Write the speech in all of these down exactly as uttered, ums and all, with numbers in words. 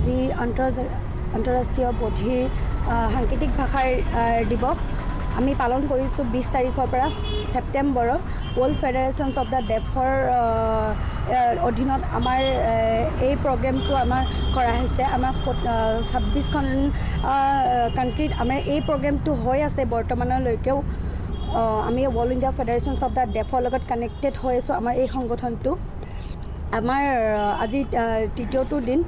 আজি আন্তঃৰাষ্ট্ৰীয় বধিৰ সাংকেতিক ভাষাৰ দিৱস আমি পালন কৰিছোঁ বিশ তাৰিখৰ পৰা ছেপ্টেম্বৰৰ ৱৰ্ল্ড ফেডাৰেশ্যনছ অফ দ্য ডেফৰ অধীনত আমাৰ এই প্ৰগ্ৰেমটো আমাৰ কৰা হৈছে। আমাৰ ছাব্বিছখন কাণ্ট্ৰিত আমাৰ এই প্ৰগ্ৰেমটো হৈ আছে বৰ্তমানলৈকেও। আমি world India federations of the ডেফৰ লগত কানেক্টেড হৈ আছোঁ। আমাৰ এই সংগঠনটো আমাৰ আজি তৃতীয়টো দিন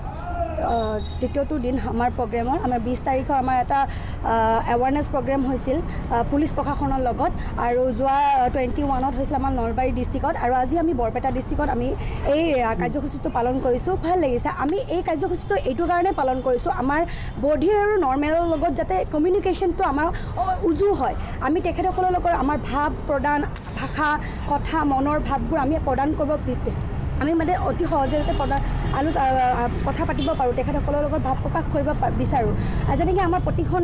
তৃতীয়টো দিন আমাৰ প্ৰগ্ৰেমৰ আমাৰ বিশ তাৰিখৰ আমাৰ এটা এৱাৰনেছ প্ৰগ্ৰেম হৈছিল পুলিচ প্ৰশাসনৰ লগত, আৰু যোৱা টুৱেণ্টি ওৱানত হৈছিল আমাৰ নলবাৰী ডিষ্ট্ৰিক্টত, আৰু আজি আমি বৰপেটা ডিষ্ট্ৰিক্টত আমি এই কাৰ্যসূচীটো পালন কৰিছোঁ। ভাল লাগিছে। আমি এই কাৰ্যসূচীটো এইটো কাৰণে পালন কৰিছোঁ, আমাৰ বধিৰ আৰু নৰ্মেলৰ লগত যাতে কমিউনিকেশ্যনটো আমাৰ উজু হয়। আমি তেখেতসকলৰ লগত আমাৰ ভাৱ প্ৰদান, ভাষা, কথা, মনৰ ভাৱবোৰ আমি প্ৰদান কৰিব আমি মানে অতি সহজে যাতে প্ৰদান আলো কথা পাতিব পাৰোঁ, তেখেতসকলৰ লগত ভাৱ প্ৰকাশ কৰিব বিচাৰোঁ। যেনেকৈ আমাৰ প্ৰতিখন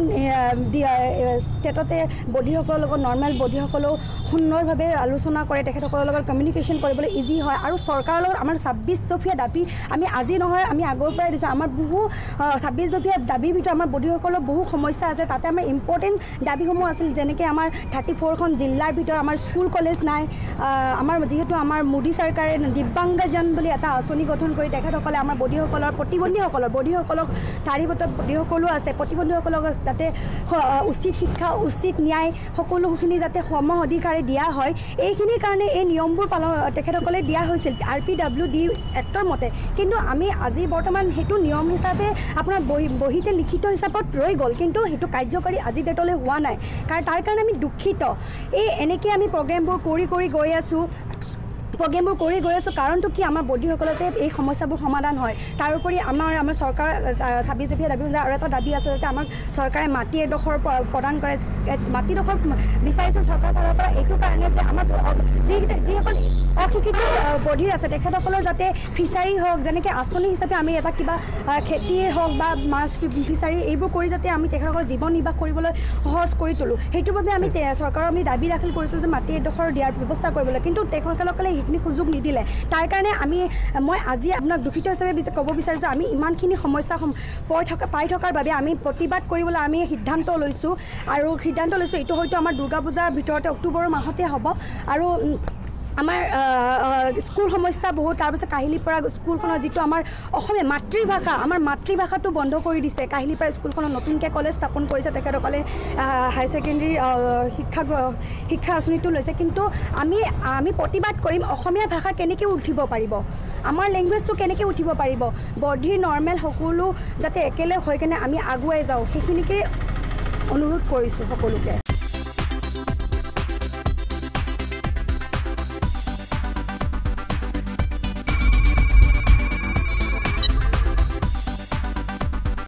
ষ্টেটতে বধিৰসকলৰ লগত নৰ্মেল বধিৰসকলেও সুন্দৰভাৱে আলোচনা কৰে, তেখেতসকলৰ লগত কমিউনিকেশ্যন কৰিবলৈ ইজি হয়। আৰু চৰকাৰৰ লগত আমাৰ ছাব্বিছ দফীয়া দাবী আমি আজি নহয়, আমি আগৰ পৰাই দিছোঁ। আমাৰ বহু ছাব্বিছ দফীয়া দাবীৰ ভিতৰত আমাৰ বধিৰসকলৰ বহু সমস্যা আছে। তাতে আমাৰ ইম্পৰ্টেণ্ট দাবীসমূহ আছিল, যেনেকৈ আমাৰ থাৰ্টি ফ'ৰখন জিলাৰ ভিতৰত আমাৰ স্কুল কলেজ নাই। আমাৰ যিহেতু আমাৰ মোদী চৰকাৰে দিব্যাংগজন বুলি এটা আঁচনি গঠন কৰি তেখেতসকলে আমাৰ বধিৰসকলৰ প্ৰতিবন্ধীসকলৰ বধিৰসকলক তাৰিবত বধিৰসকলো আছে, প্ৰতিবন্ধীসকলক যাতে উচিত শিক্ষা, উচিত ন্যায় সকলোখিনি যাতে সম অধিকাৰে দিয়া হয়, এইখিনিৰ কাৰণে এই নিয়মবোৰ পালন তেখেতসকলে দিয়া হৈছিল আৰ পি ডাব্লিউ ডি এক্টৰ মতে। কিন্তু আমি আজি বৰ্তমান সেইটো নিয়ম হিচাপে আপোনাৰ বহি বহীতে লিখিত হিচাপত ৰৈ গ'ল, কিন্তু সেইটো কাৰ্যকাৰী আজি ডেটলৈ হোৱা নাই। কাৰণ তাৰ কাৰণে আমি দুখিত। এই এনেকৈ আমি প্ৰগ্ৰেমবোৰ কৰি কৰি গৈ আছোঁ প্ৰগ্ৰেমবোৰ কৰি গৈ আছোঁ কাৰণটো কি, আমাৰ বধিৰসকলতে এই সমস্যাবোৰ সমাধান হয়। তাৰোপৰি আমাৰ আমাৰ চৰকাৰ ছাব্বিছ দফীয়া দাবী আৰু এটা দাবী আছে যাতে আমাক চৰকাৰে মাটি এডোখৰ প্ৰদান কৰে। মাটিডোখৰ বিচাৰিছোঁ চৰকাৰৰ ফালৰ পৰা এইটো কাৰণে যে আমাৰ যিকেইটা যিসকল অশিক্ষিত বধিৰ আছে তেখেতসকলৰ যাতে ফিচাৰী হওক, যেনেকৈ আঁচনি হিচাপে আমি এটা কিবা খেতিয়ে হওক বা মাছ ফিচাৰী এইবোৰ কৰি যাতে আমি তেখেতসকলৰ জীৱন নিৰ্বাহ কৰিবলৈ সহজ কৰি তোলোঁ, সেইটোৰ বাবে আমি চৰকাৰৰ আমি দাবী দাখিল কৰিছোঁ যে মাটি এডোখৰ দিয়াৰ ব্যৱস্থা কৰিবলৈ। কিন্তু তেখেতসকলে সেইখিনি সুযোগ নিদিলে। তাৰ কাৰণে আমি মই আজি আপোনাক দুখিত হিচাপে ক'ব বিচাৰিছোঁ, আমি ইমানখিনি সমস্যা পাই থকা পাই থকাৰ বাবে আমি প্ৰতিবাদ কৰিবলৈ আমি সিদ্ধান্ত লৈছোঁ। আৰু সিদ্ধান্ত লৈছোঁ এইটো হয়তো আমাৰ দুৰ্গা পূজাৰ ভিতৰতে অক্টোবৰ মাহতে হ'ব। আৰু আমাৰ স্কুল সমস্যা বহুত, তাৰপিছত কাহিলীপাৰা স্কুলখনৰ যিটো আমাৰ অসমীয়া মাতৃভাষা, আমাৰ মাতৃভাষাটো বন্ধ কৰি দিছে। কাহিলীপাৰা স্কুলখনত নতুনকৈ কলেজ স্থাপন কৰিছে তেখেতসকলে, হাই ছেকেণ্ডেৰী শিক্ষা শিক্ষা আঁচনিটো লৈছে। কিন্তু আমি আমি প্ৰতিবাদ কৰিম, অসমীয়া ভাষা কেনেকৈ উঠিব পাৰিব, আমাৰ লেংগুৱেজটো কেনেকৈ উঠিব পাৰিব, বধিৰ নৰ্মেল সকলো যাতে একেলগ হৈ কেনে আমি আগুৱাই যাওঁ, সেইখিনিকে অনুৰোধ কৰিছোঁ সকলোকে।